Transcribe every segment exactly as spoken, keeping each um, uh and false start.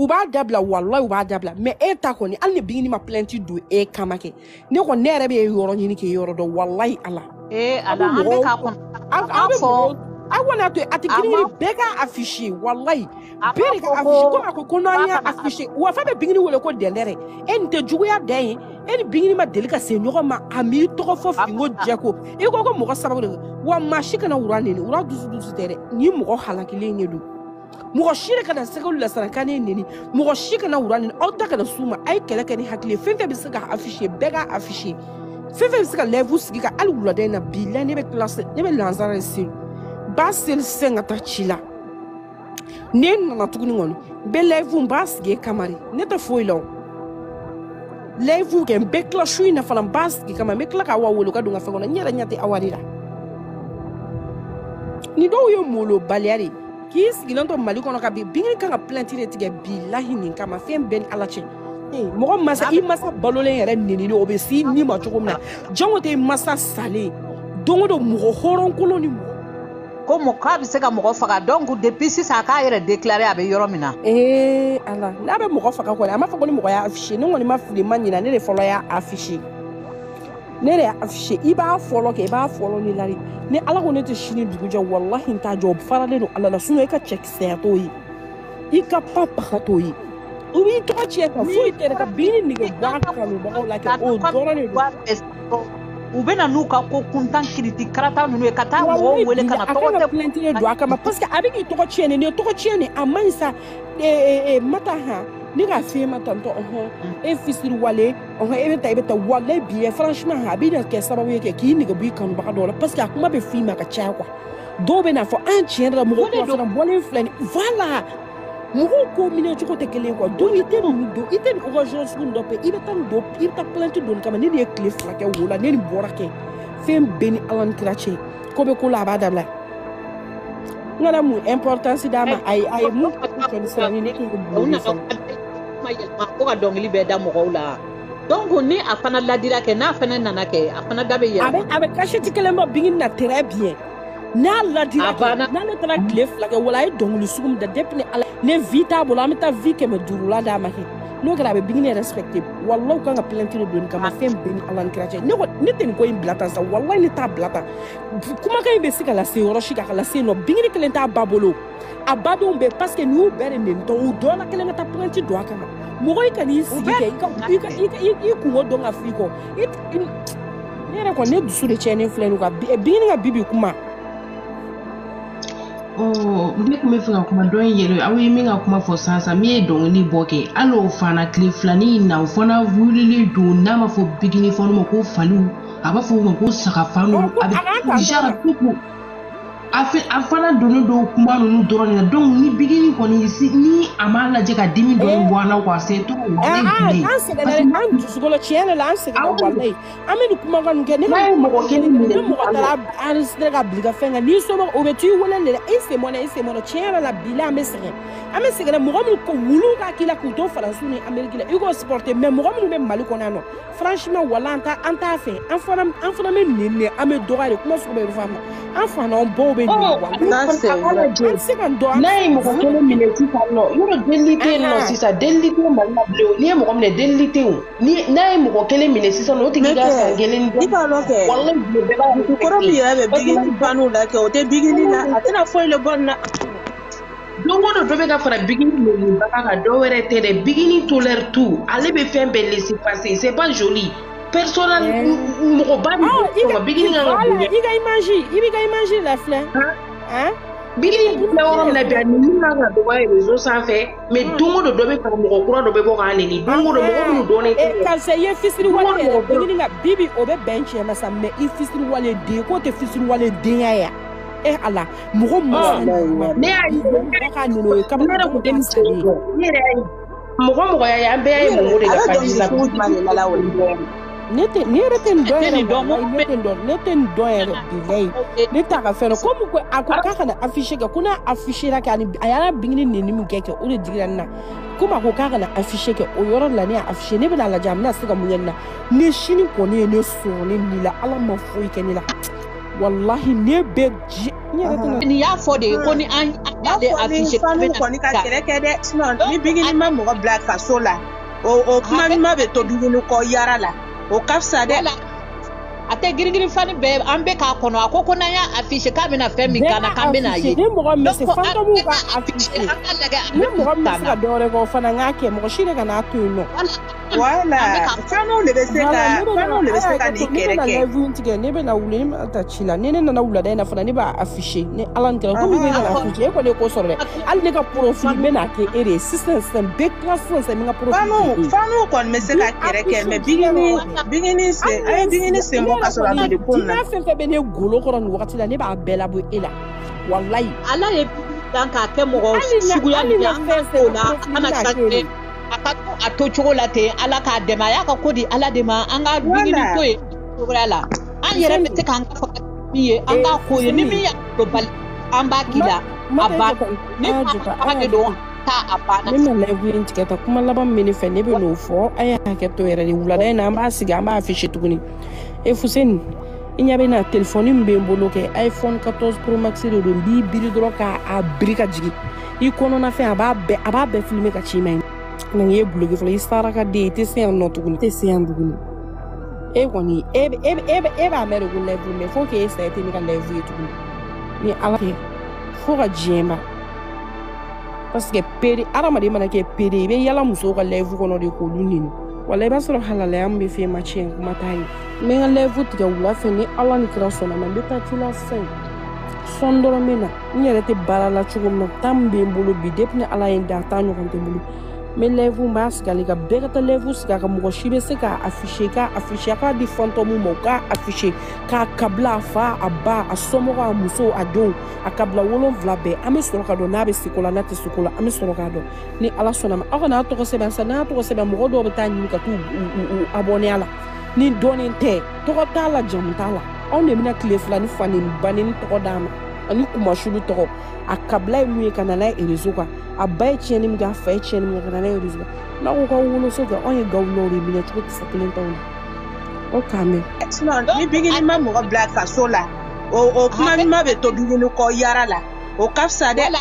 u b'a dabila wallahi u b'a dabila mais e ta kɔni hali ni Biguini ma plainte don e kama kɛ ne kɔni ne yɛrɛ bɛ yɔrɔ ɲini kɛ yɔrɔ dɔ wallahi ala eh ala an bɛ ka kɔnɔ an fɔ a kɔni to a tɛ Biguini bɛɛ ka afficher wallahi bɛɛ de ka afficher ko a ko ko n'an y'a afficher wa fɛn bɛ Biguini wele ko dɛndɛrɛ e nin tɛ juguya dan ye e ni Biguini ma deli ka se ɲɔgɔn ma a m'i tɔgɔ fɔ finko jɛko i ko ko mɔgɔ sababu de wa maa si kana wura neni wura dusu dusu tɛ dɛ ni mɔgɔ halakilen de don mɔgɔ si de kana sɛgɛlu la sarakanen neni mɔgɔ si kana wura neni aw ta kana s'u ma a ye kɛlɛ kɛ ni hakili fɛn fɛn bɛ se ka afficher bɛɛ ka afficher fɛn fɛn bɛ se ka lève sigi ka hali wulada in na bilahi ne bɛ classe ne bɛ lansara de seli ba seli sisan ka taa ci la ne nana tuguni kɔni bɛ lève n b'a sigi kama de ne tɛ foyi la o lève kɛ n bɛ tila su in na fana n b'a sigi kama n bɛ tila k'aw wele ka don n ka fɛn kɔnɔ n yɛrɛ ɲɛ tɛ aw de la ni dɔw ye molo baliya de k'i sigilen to Mali kɔnɔ ka bi Biguini kan ka plainte de tigɛ bilahi nin kama fɛn bɛɛ ni ala cɛ mɔgɔ masa i masa balolen yɛrɛ nenini o bɛ si ni ma cogo min na jango tɛ masa salen don o don mɔgɔ hɔrɔnkolon ni mɔgɔ ko mɔgɔ k'a bɛ se ka mɔgɔ faga donc depuis sisan a k'a yɛrɛ déclarer a bɛ yɔrɔ min na ee ala n'a bɛ mɔgɔ faga kɔni a m'a fɔ ko ni mɔgɔ y'a afficher ne kɔni ma fili ma ɲina ne de fɔlɔ y'a afficher ne de y'a afficher i b'a fɔlɔ kɛ i b'a fɔlɔ ni lari ni ala ko ne tɛ sini dugu jɛ wallahi n t'a jɔ o faralen don ala la sinon i ka cɛkisɛya t'o ye i ka pa paga t'o ye u b'i tɔgɔ tiɲɛ ka foyi tɛ ka Biguini nege bɔ a kanubagaw la kɛ o dɔrɔn de don u bɛ na n'u ka ko kuntan kiriti karata ninnu ye ka taa mɔgɔw wele ka na tɔgɔ tɛ plainte don a kama parce que a bɛ k'i tɔgɔ tiɲɛ nin ye tɔgɔ tiɲɛ nin a man ɲi sa mata han ne k'a f'e ma tantɔ ɔhɔn e fisiri wale ɔhɔn e bɛ taa e bɛ taa wale bi franchement a bɛ na kɛ sababu ye kɛ k'i nege bɔ i kanubaga dɔw la parce que a kuma bɛ f'i ma ka caya quoi dɔw bɛ n'a fɔ an tiɲɛ yɛrɛ la mɔgɔw kunnafoni bɔlen filɛ nin voilà mɔgɔw ko minɛ cogo tɛ kelen quoi donc i tɛ nin don i tɛ nin occasion sugu dɔ kɛ i bɛ taa nin don i bɛ taa plainte don nin kama ne de ye tile fila kɛ wo la ne nin bɔra kɛ fɛn bɛɛ ni ala ni kira cɛ ko bɛ ko la a b'a dabila n kana mun importance d'a ma a ye a ye mun kɛ ni siran ne t'o bolo fɔlɔ ma yɛlɛma ko ka dɔnkili bɛɛ da mɔgɔw la donc ni a fana ladira kɛ n'a fana nana kɛ a fana da bɛ yɛlɛma a bɛ cachette kelen bɔ Biguini na très bien n'a ladira kɛ n'ale taara tile fila kɛ wala a ye dɔnkili sugu min da depuis ni ala ne vie t'a bolo an bɛ taa vie kɛmɛ duuru la d'a ma kɛ n'o kɛra a bɛ Biguini respecté wallahi kan ka plainte de don kama fɛn bɛɛ ni ala ni kira cɛ ne ko ne tɛ nin ko in bila tan sa wallahi ne t'a bila tan kumakan in bɛ se ka lase yɔrɔ si ka lase yen nɔ Biguini kelen t'a ba bolo a badenw bɛ parce que n'i y'u bɛɛ de nentɔ u dɔ la kelen ka taa plainte don a kama mɔgɔ i ka n'i sigi kɛ i ka i ka i kungo dɔn ka f'i kɔ ne yɛrɛ kɔni ne dusu de tiɲɛnen filɛ nin kan Biguini ka bibi kuma oh ne kun bɛ fɛ ka kuma dɔn in yɛrɛ aw ye min ka kuma fɔ sisan min ye dɔnkili bɔ kɛ hali o fana tile filanin in na o fana wulili don n'a ma fɔ Biguini fana ma ko faliw a b'a fɔ o ma ko sagafanu a bɛ jara tuku a fana donnen don kuma ninnu dɔrɔn de la donc ni Biguini kɔni ni a m'a lajɛ ka dimi dɔɔni bɔ an na quoi c'est trop an sɛgɛnna an dusukolo tiɲɛ de la an sɛgɛnna wallahi an bɛ nin kumakan ninnu kɛ ne ka mɔgɔ kelen minɛ ni mɔgɔ taara enregistré ka bila i ka fɛn kan n'i sɔnna o bɛ t'i wele de la i sen mɔna i sen mɔna tiɲɛ yɛrɛ la bi la an bɛ sɛgɛn an bɛ sɛgɛn mɔgɔ minnu ko wulu ka k'i la k'u to Faransi ni Amérique la i k'o supporter mais mɔgɔ minnu bɛ Mali kɔnɔ yan nɔ franchement wala an t'a an t'a fɛ an fana an fana bɛ nɛnɛ an bɛ dɔgɔya de kuma sugu bɛɛ bɛ fɔ an ma an fana an baw bɛ nɛnɛ n'a ye mɔgɔ kelen minɛ sisan nɔ yɔrɔ delili tɛ yen nɔ sisan delili tɛ Mali la bilen n'i ye mɔgɔ minɛ delili tɛ o n'a ye mɔgɔ kelen minɛ sisan nɔ o tigi ka san kelen dɔn i b'a dɔn kɛ kɔrɔ min yɛrɛ bɛ Biguini baniw la kɛ o tɛ Biguini na a tɛna foyi le bɔ nin na don o don dɔ bɛ ka fara Biguini lelenbaga kan dɔ wɛrɛ tɛ dɛ Biguini tolère tout ale bɛ fɛn bɛɛ laisser passer c'est pas joli personnel mɔgɔ ba de Biguini kan ka bonya i ka image i b'i ka image la filɛ Biguini filɛ yɔrɔ min na bi a ni min kan ka dɔgɔya réseau sanfɛ mais don o don dɔ bɛ fara mɔgɔ kura dɔ bɛ bɔ k'a neni don o don mɔgɔ minnu dɔnnen tɛ karisa i ye fisiri wale yɛrɛ Biguini ka bibi o bɛ bɛn cɛ ma sa mais i fisiri wale den k'o tɛ fisiri wale denya ya eh ala mɔgɔ mɔgɔ ne y'a ye mɔgɔ ka neni o ye kabini ne yɛrɛ kun tɛ nin sari ye ne yɛrɛ y'a ye mɔgɔ mɔgɔ y'a ye an bɛɛ y'a ye mɔgɔ de ka ka di la ne tɛ ne yɛrɛ tɛ nin dɔn yɛrɛ ne tɛ nin dɔn ne tɛ nin dɔn yɛrɛ bilayi ne t'a ka fɛn dɔn komi ko a ko k'a kana afficher kɛ ko n'a afficher la kɛ ani a y'a Biguini neni min kɛ kɛ o de digira ne na komi a ko k'a kana afficher kɛ o yɔrɔ la ne y'a afficher ne bɛna lajɛ a bɛna se ka mun kɛ ne na ne sini kɔni ye ne sɔrɔ ne ni la ala ma foyi kɛ ne la wallahi ne be ni y'a fɔ de ko ni an de affiché kɔni ka kɛlɛ kɛ dɛ sinon ni Biguini ma mɔgɔ bila kaso la o kuma ɲuman bɛ to Biguini kɔ yara la o ka fisa dɛ a tɛ girin fani bɛɛ an bɛ k'a kɔnɔ a ko ko n'an y'a affiché k'a bɛna fɛn min k'an na k'an bɛna ye ni mɔgɔ min se fantamu ka affiché ni mɔgɔ min se ka dɔwɛrɛ kɛ o fana ŋ'a kɛ mɔgɔ si de ka n'a to yen nɔ voilà faniw de bɛ se ka faniw de bɛ se ka nin kɛlɛ kɛ ne bɛna tigɛ ne bɛna wuli ne bɛna taa ci la ni ne nana wulada in na fana ne b'a affiché ni ala ni kɛra komi ne nana affiché e kɔni ye ko sɔrɔ dɛ hali ne ka profil n bɛna kɛ e de ye sisan sisan bɛɛ tila sisan sisan min ka profil faniw faniw kɔni bɛ se ka kɛlɛ kɛ mais Biguini Biguini se an ye Biguini sen bɔ ka sɔrɔ a bɛ ko na fɛn fɛn bɛ ne golo kɔrɔ nin wagati la ne b'a bɛɛ labɔ e la wallahi ala ye dan k'a kɛ mɔgɔ suguya min ye an ka ko la an ka kɛ a ka a to cogo la ten ala k'a dɛmɛ a y'a ka ko di ala de ma an ka Biguini to ye cogoya la an yɛrɛ bɛ se k'an ka fɔ min ye an k'a ko ye ni min y'a to bali an b'a k'i la a ban ni maa de don taa a banna. Ne ma live in tigɛ ta kuma laban min ne fɛ ne bɛ n'o fɔ a y'a hakɛ to yɛrɛ de wulada in na an b'a sigi an b'a affiché tuguni e Fuseni i ɲɛ bɛ na téléphone min bɛ n bolo kɛ iPhone quatorze Pro Max de don n b'i biri dɔrɔn k'a biri ka jigin i kɔnɔna fɛn a b'a bɛɛ a b'a bɛɛ filmer ka ci ma ɲi na ye bloqué fɔlɔ i saraka den i tɛ se yan nɔ tuguni i tɛ se yan tuguni e kɔni e bɛ e bɛ e bɛ e b'a mɛn de ko live mais faut que e saya tɛ ne ka live ye tuguni ni ala kɛ fo ka diɲɛ ban parce que pere adamaden mana kɛ pere i bɛ yala musow ka live kɔnɔ de k'olu nini wala i b'a sɔrɔ halalaya min bɛ fɛ ma tiɲɛ kuma t'a ye n bɛ n ka live tigɛ wula fɛ ni ala ni kira sɔnna ma n bɛ taa ci la sisan sɔn dɔrɔn bɛ na n yɛrɛ tɛ baara la cogo min na temps min bɛ n bolo bi depuis ni ala ye n da a t'a ɲɔgɔn tɛ n bolo n bɛ live n b'a sigi ale ka bɛɛ ka taa live sigi a ka mɔgɔ si bɛ se k'a affiché k'a affiché a k'a di fantɔmu ma o k'a affiché k'a kabila a fa a ba a somɔgɔ a muso a denw a kabila wolonwula bɛɛ an bɛ sɔrɔ ka dɔn n'a bɛ siko la n'a tɛ siko la an bɛ sɔrɔ k'a dɔn ni ala sɔnna ma aw kana tɔgɔ sɛbɛn sisan n'a tɔgɔ sɛbɛn mɔgɔ dɔw bɛ taa ɲini ka t'u abonné a la ni dɔɔnin tɛ tɔgɔ t'a la jamu t'a la anw de bɛna tile fila ni fa ni ba ni tɔgɔ d'a ma ani kumasulu tɔgɔ a kabila ye mun ye ka na n'a ye réseau kan a ba ye tiɲɛni min kɛ a fa ye tiɲɛni min kɛ ka na n'a ye réseau kan n'a ko k'aw woloso kɛ anw ye gawulaw de minɛ cogo kisɛ kelen t'anw na aw k'a mɛn. sinon ni Biguini ma mɔgɔ bila kaso la o kuma ɲuman bɛ to Biguini kɔ yara la o ka fisa dɛ.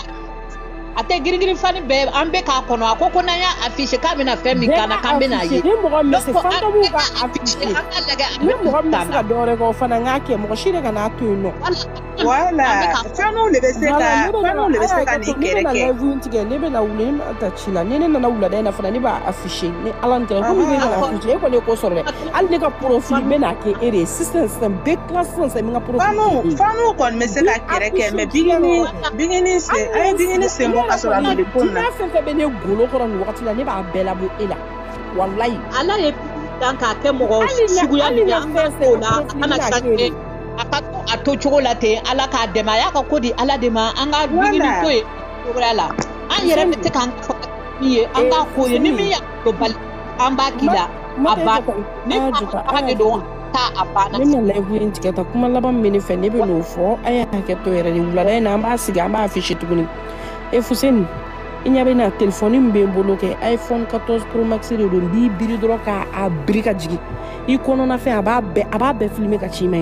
a tɛ girin fani bɛɛ an bɛ k'a kɔnɔ a ko ko n'an y'a affiché k'a bɛna fɛn min k'an na k'an bɛna ye. ni mɔgɔ min se fantamu ka affiché ni mɔgɔ min se ka dɔwɛrɛ kɛ o fana ŋ'a kɛ mɔgɔ si de ka n'a to yen nɔ. voilà faniw de bɛ se ka faniw de bɛ se ka nin kɛlɛ kɛ. ne bɛna live in tigɛ ne bɛna wuli ne bɛna taa ci la ni ne nana wulada in na fana ne b'a affiché ni ala ni kɛra komi ne nana affiché e kɔni ye ko sɔrɔ dɛ hali ne ka profil n bɛna kɛ e de ye sisan sisan bɛɛ tila sisan sisan min ka profil. faniw faniw kɔni bɛ se ka kɛlɛ kɛ mais Biguini Biguini se an ye Biguini sen bɔ ka sɔrɔ a bɛ ko na. n'a fɛn fɛn bɛ ne golo kɔrɔ nin wagati la ne b'a bɛɛ labɔ e la wallahi ala ye dan k'a kɛ mɔgɔ suguya min ye an ka ko la an ka kɛ a ka a to cogo la ten ala k'a dɛmɛ a y'a ka ko di ala de ma an ka Biguini to ye cogoya la an yɛrɛ bɛ se k'an ka fɔ min ye an k'a ko ye ni min y'a to bali an b'a k'i la a ban ni maa de don taa a banna. ne ma live in tigɛ ta kuma laban min ne fɛ ne bɛ n'o fɔ a y'a hakɛ to yɛrɛ de wulada in na an b'a sigi an b'a affiché tuguni e Fuseni i ɲɛ bɛ na téléphone min bɛ n bolo kɛ iPhone quatorze Pro Max de don n b'i biri dɔrɔn k'a biri ka jigin i kɔnɔna fɛn a b'a bɛɛ a b'a bɛɛ filmer ka ci ma ɲi